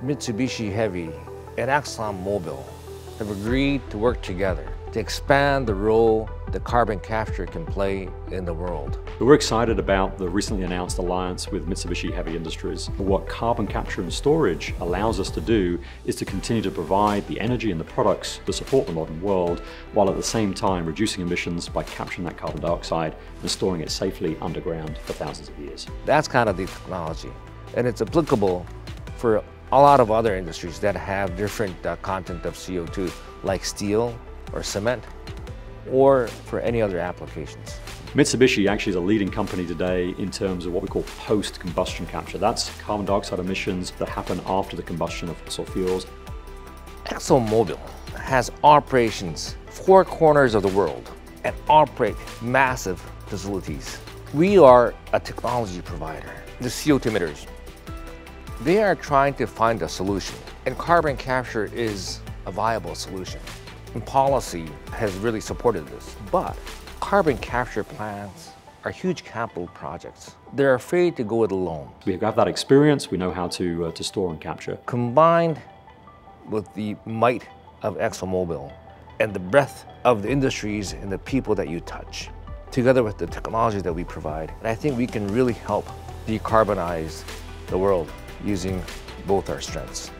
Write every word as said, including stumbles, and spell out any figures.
Mitsubishi Heavy and ExxonMobil have agreed to work together to expand the role that carbon capture can play in the world. We're excited about the recently announced alliance with Mitsubishi Heavy Industries. What carbon capture and storage allows us to do is to continue to provide the energy and the products to support the modern world, while at the same time reducing emissions by capturing that carbon dioxide and storing it safely underground for thousands of years. That's kind of the technology, and it's applicable for a lot of other industries that have different uh, content of C O two, like steel or cement, or for any other applications. Mitsubishi actually is a leading company today in terms of what we call post-combustion capture. That's carbon dioxide emissions that happen after the combustion of fossil fuels. ExxonMobil has operations four corners of the world and operate massive facilities. We are a technology provider. The C O two emitters, they are trying to find a solution, and carbon capture is a viable solution. And policy has really supported this, but carbon capture plants are huge capital projects. They're afraid to go it alone. We have that experience, we know how to, uh, to store and capture. Combined with the might of ExxonMobil and the breadth of the industries and the people that you touch, together with the technology that we provide, I think we can really help decarbonize the world using both our strengths.